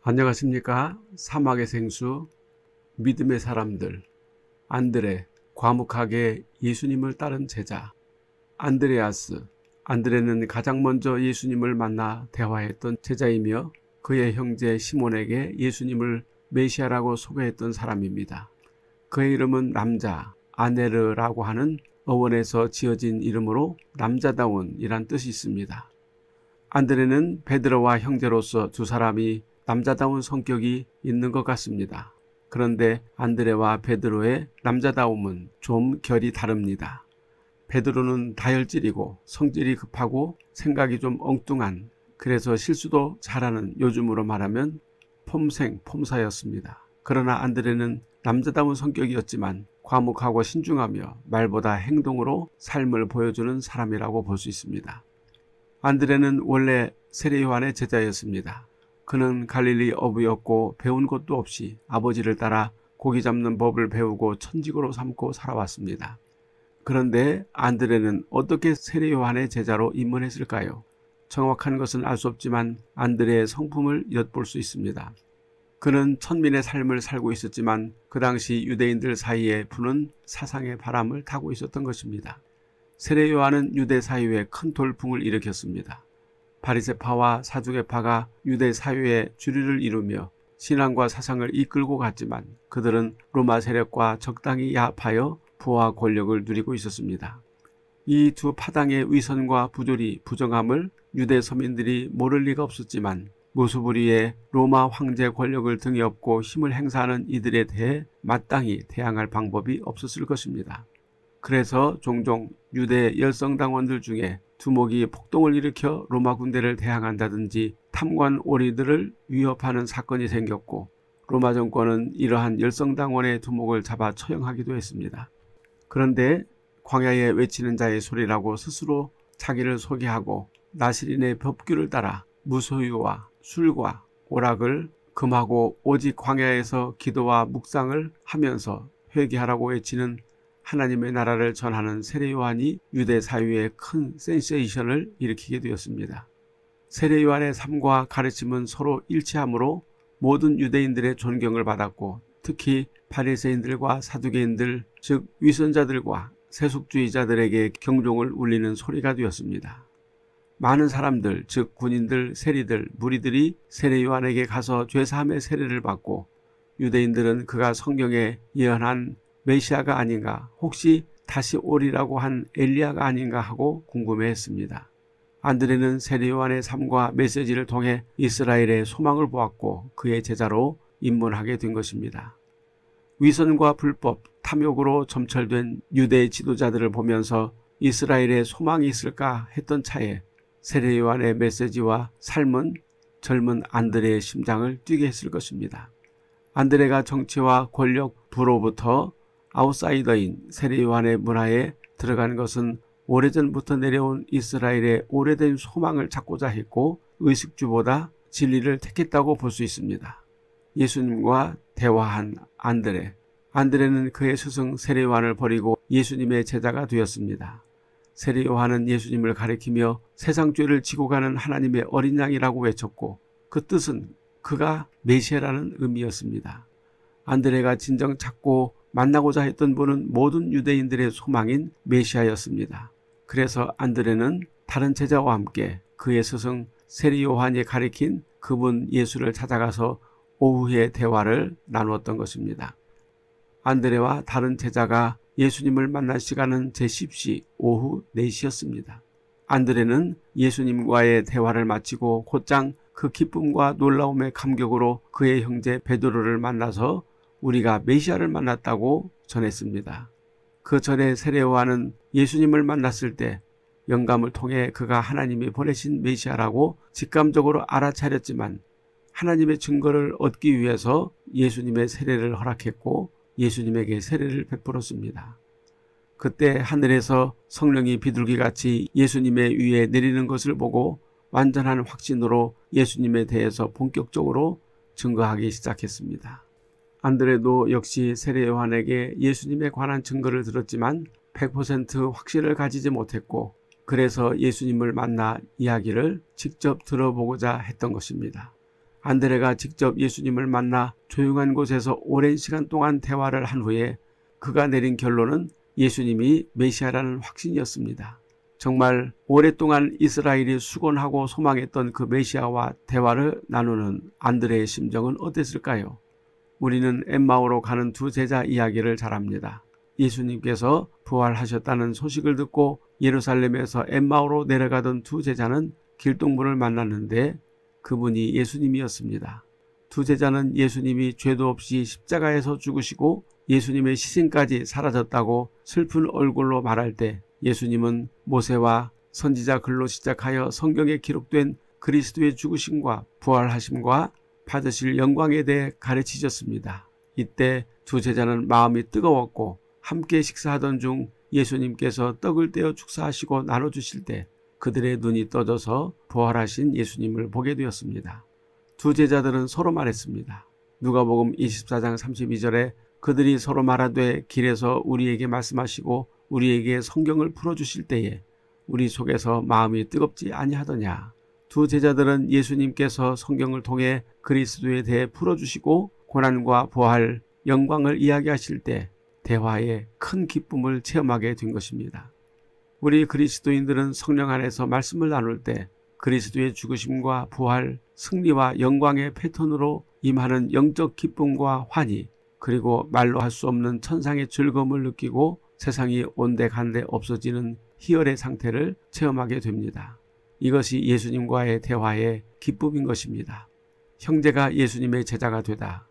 안녕하십니까? 사막의 생수, 믿음의 사람들, 안드레, 과묵하게 예수님을 따른 제자, 안드레아스. 안드레는 가장 먼저 예수님을 만나 대화했던 제자이며 그의 형제 시몬에게 예수님을 메시아라고 소개했던 사람입니다. 그의 이름은 남자, 아네르라고 하는 어원에서 지어진 이름으로 남자다운 이란 뜻이 있습니다. 안드레는 베드로와 형제로서 두 사람이 남자다운 성격이 있는 것 같습니다. 그런데 안드레와 베드로의 남자다움은 좀 결이 다릅니다. 베드로는 다혈질이고 성질이 급하고 생각이 좀 엉뚱한, 그래서 실수도 잘하는, 요즘으로 말하면 폼사였습니다. 그러나 안드레는 남자다운 성격이었지만 과묵하고 신중하며 말보다 행동으로 삶을 보여주는 사람이라고 볼 수 있습니다. 안드레는 원래 세례 요한의 제자였습니다. 그는 갈릴리 어부였고 배운 것도 없이 아버지를 따라 고기 잡는 법을 배우고 천직으로 삼고 살아왔습니다. 그런데 안드레는 어떻게 세례 요한의 제자로 입문했을까요? 정확한 것은 알 수 없지만 안드레의 성품을 엿볼 수 있습니다. 그는 천민의 삶을 살고 있었지만 그 당시 유대인들 사이에 부는 사상의 바람을 타고 있었던 것입니다. 세례 요한은 유대 사회에 큰 돌풍을 일으켰습니다. 바리새파와 사두개파가 유대 사회의 주류를 이루며 신앙과 사상을 이끌고 갔지만 그들은 로마 세력과 적당히 야합하여 부와 권력을 누리고 있었습니다. 이 두 파당의 위선과 부조리, 부정함을 유대 서민들이 모를 리가 없었지만 무수부리의 로마 황제 권력을 등에 업고 힘을 행사하는 이들에 대해 마땅히 대항할 방법이 없었을 것입니다. 그래서 종종 유대 열성당원들 중에 두목이 폭동을 일으켜 로마 군대를 대항한다든지 탐관 오리들을 위협하는 사건이 생겼고 로마 정권은 이러한 열성당원의 두목을 잡아 처형하기도 했습니다. 그런데 광야에 외치는 자의 소리라고 스스로 자기를 소개하고 나시린의 법규를 따라 무소유와 술과 오락을 금하고 오직 광야에서 기도와 묵상을 하면서 회개하라고 외치는 하나님의 나라를 전하는 세례 요한이 유대 사회에 큰 센세이션을 일으키게 되었습니다. 세례 요한의 삶과 가르침은 서로 일치하므로 모든 유대인들의 존경을 받았고 특히 바리새인들과 사두개인들, 즉 위선자들과 세속주의자들에게 경종을 울리는 소리가 되었습니다. 많은 사람들, 즉 군인들, 세리들, 무리들이 세례 요한에게 가서 죄사함의 세례를 받고 유대인들은 그가 성경에 예언한 메시아가 아닌가, 혹시 다시 오리라고 한 엘리야가 아닌가 하고 궁금해했습니다. 안드레는 세례 요한의 삶과 메시지를 통해 이스라엘의 소망을 보았고 그의 제자로 입문하게 된 것입니다. 위선과 불법, 탐욕으로 점철된 유대 지도자들을 보면서 이스라엘의 소망이 있을까 했던 차에 세례 요한의 메시지와 삶은 젊은 안드레의 심장을 뛰게 했을 것입니다. 안드레가 정치와 권력, 부로부터 아웃사이더인 세례 요한의 문화에 들어간 것은 오래전부터 내려온 이스라엘의 오래된 소망을 찾고자 했고 의식주보다 진리를 택했다고 볼 수 있습니다. 예수님과 대화한 안드레. 안드레는 그의 스승 세례 요한을 버리고 예수님의 제자가 되었습니다. 세례 요한은 예수님을 가리키며 세상 죄를 지고 가는 하나님의 어린 양이라고 외쳤고 그 뜻은 그가 메시아라는 의미였습니다. 안드레가 진정 찾고 만나고자 했던 분은 모든 유대인들의 소망인 메시아였습니다. 그래서 안드레는 다른 제자와 함께 그의 스승 세례 요한이 가리킨 그분 예수를 찾아가서 오후에 대화를 나누었던 것입니다. 안드레와 다른 제자가 예수님을 만날 시간은 제10시 오후 4시였습니다. 안드레는 예수님과의 대화를 마치고 곧장 그 기쁨과 놀라움의 감격으로 그의 형제 베드로를 만나서 우리가 메시아를 만났다고 전했습니다. 그 전에 세례 요한은 예수님을 만났을 때 영감을 통해 그가 하나님이 보내신 메시아라고 직감적으로 알아차렸지만 하나님의 증거를 얻기 위해서 예수님의 세례를 허락했고 예수님에게 세례를 베풀었습니다. 그때 하늘에서 성령이 비둘기같이 예수님의 위에 내리는 것을 보고 완전한 확신으로 예수님에 대해서 본격적으로 증거하기 시작했습니다. 안드레도 역시 세례 요한에게 예수님에 관한 증거를 들었지만 100% 확신을 가지지 못했고 그래서 예수님을 만나 이야기를 직접 들어보고자 했던 것입니다. 안드레가 직접 예수님을 만나 조용한 곳에서 오랜 시간 동안 대화를 한 후에 그가 내린 결론은 예수님이 메시아라는 확신이었습니다. 정말 오랫동안 이스라엘이 수곤하고 소망했던 그 메시아와 대화를 나누는 안드레의 심정은 어땠을까요? 우리는 엠마오로 가는 두 제자 이야기를 잘 압니다. 예수님께서 부활하셨다는 소식을 듣고 예루살렘에서 엠마오로 내려가던 두 제자는 길동무를 만났는데 그분이 예수님이었습니다. 두 제자는 예수님이 죄도 없이 십자가에서 죽으시고 예수님의 시신까지 사라졌다고 슬픈 얼굴로 말할 때 예수님은 모세와 선지자 글로 시작하여 성경에 기록된 그리스도의 죽으심과 부활하심과 받으실 영광에 대해 가르치셨습니다. 이때 두 제자는 마음이 뜨거웠고 함께 식사하던 중 예수님께서 떡을 떼어 축사하시고 나눠주실 때 그들의 눈이 떠져서 부활하신 예수님을 보게 되었습니다. 두 제자들은 서로 말했습니다. 누가복음 24장 32절에 그들이 서로 말하되 길에서 우리에게 말씀하시고 우리에게 성경을 풀어주실 때에 우리 속에서 마음이 뜨겁지 아니하더냐. 두 제자들은 예수님께서 성경을 통해 그리스도에 대해 풀어주시고 고난과 부활, 영광을 이야기하실 때 대화에 큰 기쁨을 체험하게 된 것입니다. 우리 그리스도인들은 성령 안에서 말씀을 나눌 때 그리스도의 죽으심과 부활, 승리와 영광의 패턴으로 임하는 영적 기쁨과 환희, 그리고 말로 할 수 없는 천상의 즐거움을 느끼고 세상이 온데간데 없어지는 희열의 상태를 체험하게 됩니다. 이것이 예수님과의 대화의 기쁨인 것입니다. 형제가 예수님의 제자가 되다.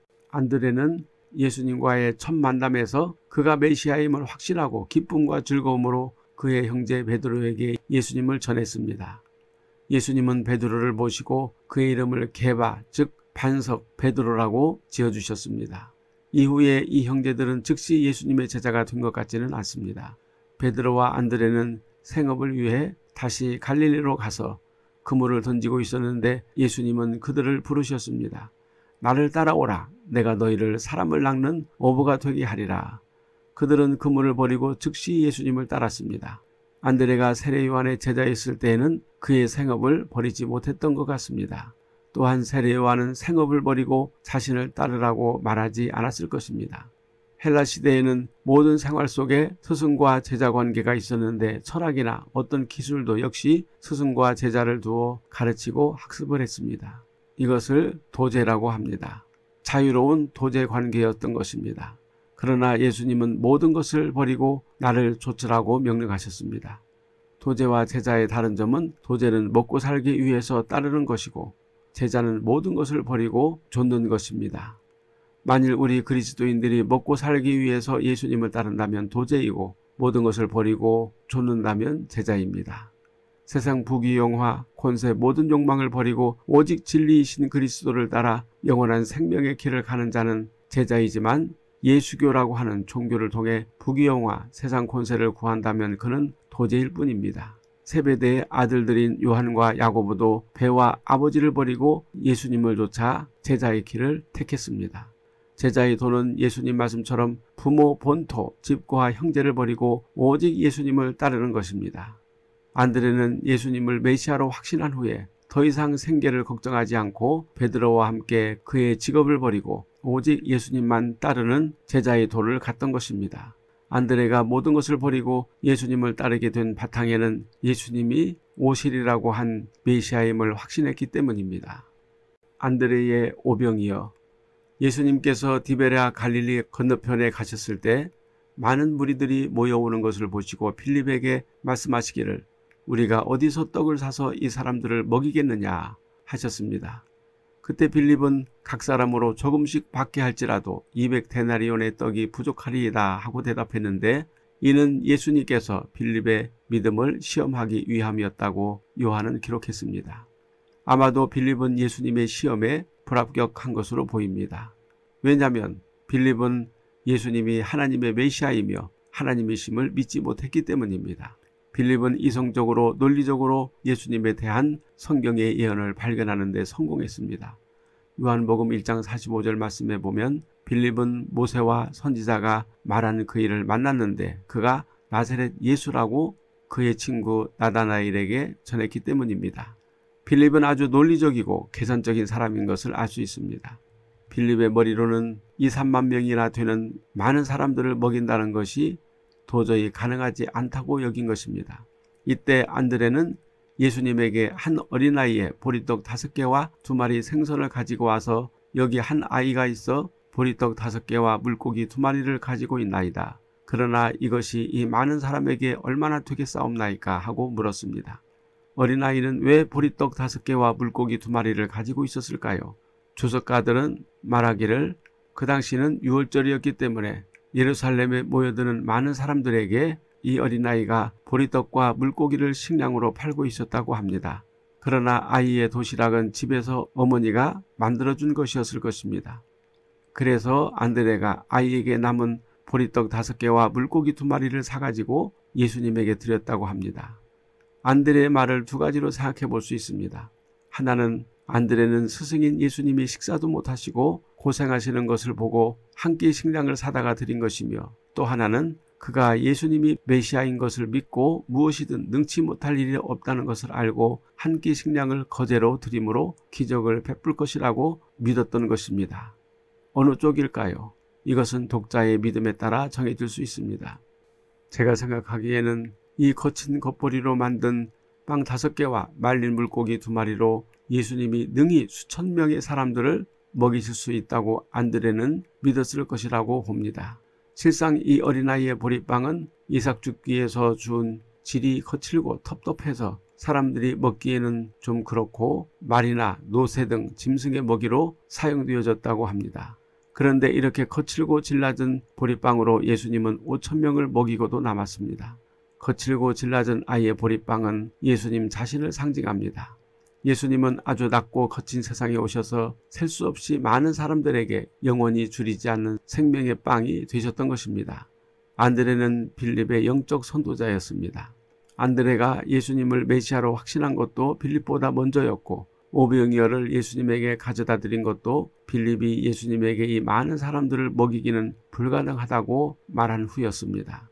안드레는 예수님과의 첫 만남에서 그가 메시아임을 확신하고 기쁨과 즐거움으로 그의 형제 베드로에게 예수님을 전했습니다. 예수님은 베드로를 보시고 그의 이름을 게바, 즉 반석 베드로라고 지어주셨습니다. 이후에 이 형제들은 즉시 예수님의 제자가 된 것 같지는 않습니다. 베드로와 안드레는 생업을 위해 다시 갈릴리로 가서 그물을 던지고 있었는데 예수님은 그들을 부르셨습니다. 나를 따라오라. 내가 너희를 사람을 낚는 어부가 되게 하리라. 그들은 그물을 버리고 즉시 예수님을 따랐습니다. 안드레가 세례 요한의 제자였을 때에는 그의 생업을 버리지 못했던 것 같습니다. 또한 세례 요한은 생업을 버리고 자신을 따르라고 말하지 않았을 것입니다. 헬라 시대에는 모든 생활 속에 스승과 제자 관계가 있었는데 철학이나 어떤 기술도 역시 스승과 제자를 두어 가르치고 학습을 했습니다. 이것을 도제라고 합니다. 자유로운 도제 관계였던 것입니다. 그러나 예수님은 모든 것을 버리고 나를 좇으라고 명령하셨습니다. 도제와 제자의 다른 점은 도제는 먹고 살기 위해서 따르는 것이고 제자는 모든 것을 버리고 좇는 것입니다. 만일 우리 그리스도인들이 먹고 살기 위해서 예수님을 따른다면 도제이고 모든 것을 버리고 좇는다면 제자입니다. 세상 부귀영화, 권세 모든 욕망을 버리고 오직 진리이신 그리스도를 따라 영원한 생명의 길을 가는 자는 제자이지만 예수교라고 하는 종교를 통해 부귀영화, 세상 권세를 구한다면 그는 도제일 뿐입니다. 세베대의 아들들인 요한과 야고보도 배와 아버지를 버리고 예수님을 좇아 제자의 길을 택했습니다. 제자의 도는 예수님 말씀처럼 부모, 본토, 집과 형제를 버리고 오직 예수님을 따르는 것입니다. 안드레는 예수님을 메시아로 확신한 후에 더 이상 생계를 걱정하지 않고 베드로와 함께 그의 직업을 버리고 오직 예수님만 따르는 제자의 도를 갔던 것입니다. 안드레가 모든 것을 버리고 예수님을 따르게 된 바탕에는 예수님이 오시리라고 한 메시아임을 확신했기 때문입니다. 안드레의 오병이여. 예수님께서 디베랴 갈릴리 건너편에 가셨을 때 많은 무리들이 모여오는 것을 보시고 필립에게 말씀하시기를 우리가 어디서 떡을 사서 이 사람들을 먹이겠느냐 하셨습니다. 그때 빌립은 각 사람으로 조금씩 받게 할지라도 200데나리온의 떡이 부족하리이다 하고 대답했는데 이는 예수님께서 빌립의 믿음을 시험하기 위함이었다고 요한은 기록했습니다. 아마도 빌립은 예수님의 시험에 불합격한 것으로 보입니다. 왜냐하면 빌립은 예수님이 하나님의 메시아이며 하나님이심을 믿지 못했기 때문입니다. 빌립은 이성적으로 논리적으로 예수님에 대한 성경의 예언을 발견하는 데 성공했습니다. 요한복음 1장 45절 말씀에 보면 빌립은 모세와 선지자가 말한 그 일을 만났는데 그가 나사렛 예수라고 그의 친구 나다나엘에게 전했기 때문입니다. 빌립은 아주 논리적이고 계산적인 사람인 것을 알 수 있습니다. 빌립의 머리로는 2, 3만 명이나 되는 많은 사람들을 먹인다는 것이 도저히 가능하지 않다고 여긴 것입니다. 이때 안드레는 예수님에게 한 어린아이의 보리떡 5개와 2마리 생선을 가지고 와서 여기 한 아이가 있어 보리떡 5개와 물고기 2마리를 가지고 있나이다. 그러나 이것이 이 많은 사람에게 얼마나 되겠사옵나이까 하고 물었습니다. 어린아이는 왜 보리떡 5개와 물고기 2마리를 가지고 있었을까요? 주석가들은 말하기를 그 당시는 유월절이었기 때문에 예루살렘에 모여드는 많은 사람들에게 이 어린아이가 보리떡과 물고기를 식량으로 팔고 있었다고 합니다. 그러나 아이의 도시락은 집에서 어머니가 만들어준 것이었을 것입니다. 그래서 안드레가 아이에게 남은 보리떡 5개와 물고기 2마리를 사가지고 예수님에게 드렸다고 합니다. 안드레의 말을 2가지로 생각해 볼 수 있습니다. 하나는 안드레는 스승인 예수님이 식사도 못하시고 고생하시는 것을 보고 한 끼 식량을 사다가 드린 것이며, 또 하나는 그가 예수님이 메시아인 것을 믿고 무엇이든 능치 못할 일이 없다는 것을 알고 한 끼 식량을 거제로 드림으로 기적을 베풀 것이라고 믿었던 것입니다. 어느 쪽일까요? 이것은 독자의 믿음에 따라 정해질 수 있습니다. 제가 생각하기에는 이 거친 겉보리로 만든 빵 5개와 말린 물고기 2마리로 예수님이 능히 수천 명의 사람들을 먹이실 수 있다고 안드레는 믿었을 것이라고 봅니다. 실상 이 어린아이의 보리빵은 이삭 죽기에서 준 질이 거칠고 텁텁해서 사람들이 먹기에는 좀 그렇고 말이나 노새 등 짐승의 먹이로 사용되어졌다고 합니다. 그런데 이렇게 거칠고 질낮은 보리빵으로 예수님은 5,000명을 먹이고도 남았습니다. 거칠고 질낮은 아이의 보리빵은 예수님 자신을 상징합니다. 예수님은 아주 낮고 거친 세상에 오셔서 셀 수 없이 많은 사람들에게 영원히 줄이지 않는 생명의 빵이 되셨던 것입니다. 안드레는 빌립의 영적 선도자였습니다. 안드레가 예수님을 메시아로 확신한 것도 빌립보다 먼저였고, 오병이어를 예수님에게 가져다 드린 것도 빌립이 예수님에게 이 많은 사람들을 먹이기는 불가능하다고 말한 후였습니다.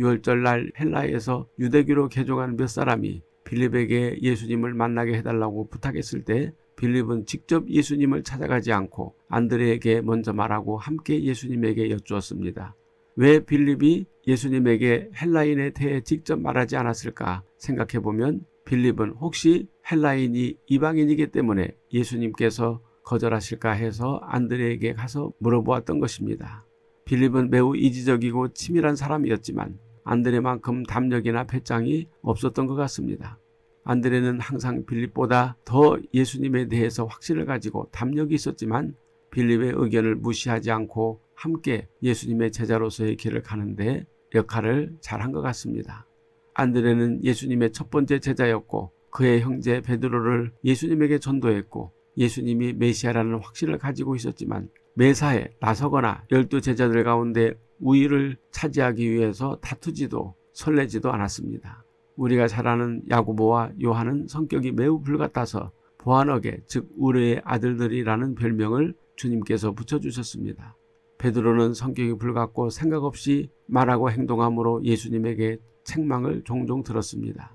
유월절날 헬라에서 유대교로 개종한 몇 사람이 빌립에게 예수님을 만나게 해달라고 부탁했을 때 빌립은 직접 예수님을 찾아가지 않고 안드레에게 먼저 말하고 함께 예수님에게 여쭈었습니다. 왜 빌립이 예수님에게 헬라인에 대해 직접 말하지 않았을까 생각해보면 빌립은 혹시 헬라인이 이방인이기 때문에 예수님께서 거절하실까 해서 안드레에게 가서 물어보았던 것입니다. 빌립은 매우 이지적이고 치밀한 사람이었지만 안드레만큼 담력이나 배짱이 없었던 것 같습니다. 안드레는 항상 빌립보다 더 예수님에 대해서 확신을 가지고 담력이 있었지만 빌립의 의견을 무시하지 않고 함께 예수님의 제자로서의 길을 가는데 역할을 잘한 것 같습니다. 안드레는 예수님의 첫 번째 제자였고 그의 형제 베드로를 예수님에게 전도했고 예수님이 메시아라는 확신을 가지고 있었지만 매사에 나서거나 12제자들 가운데 우위를 차지하기 위해서 다투지도 설레지도 않았습니다. 우리가 잘 아는 야고보와 요한은 성격이 매우 불같아서 보아너게 즉 우르의 아들들이라는 별명을 주님께서 붙여주셨습니다. 베드로는 성격이 불같고 생각 없이 말하고 행동함으로 예수님에게 책망을 종종 들었습니다.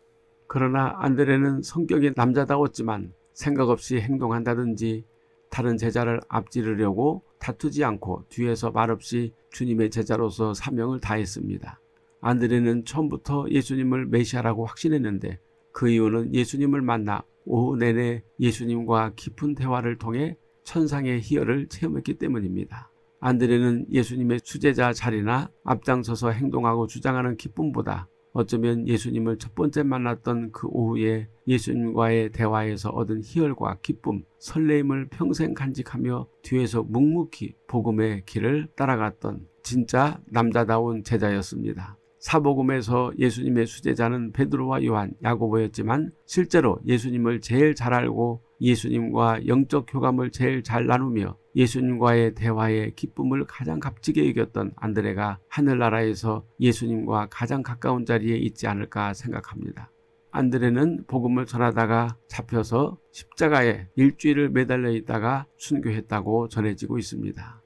그러나 안드레는 성격이 남자다웠지만 생각 없이 행동한다든지 다른 제자를 앞지르려고 다투지 않고 뒤에서 말없이 주님의 제자로서 사명을 다했습니다. 안드레는 처음부터 예수님을 메시아라고 확신했는데 그 이유는 예수님을 만나 오후 내내 예수님과 깊은 대화를 통해 천상의 희열을 체험했기 때문입니다. 안드레는 예수님의 수제자 자리나 앞장서서 행동하고 주장하는 기쁨보다 어쩌면 예수님을 첫 번째 만났던 그 오후에 예수님과의 대화에서 얻은 희열과 기쁨, 설레임을 평생 간직하며 뒤에서 묵묵히 복음의 길을 따라갔던 진짜 남자다운 제자였습니다. 사복음에서 예수님의 수제자는 베드로와 요한, 야고보였지만 실제로 예수님을 제일 잘 알고 예수님과 영적 교감을 제일 잘 나누며 예수님과의 대화의 기쁨을 가장 값지게 이겼던 안드레가 하늘나라에서 예수님과 가장 가까운 자리에 있지 않을까 생각합니다. 안드레는 복음을 전하다가 잡혀서 십자가에 일주일을 매달려 있다가 순교했다고 전해지고 있습니다.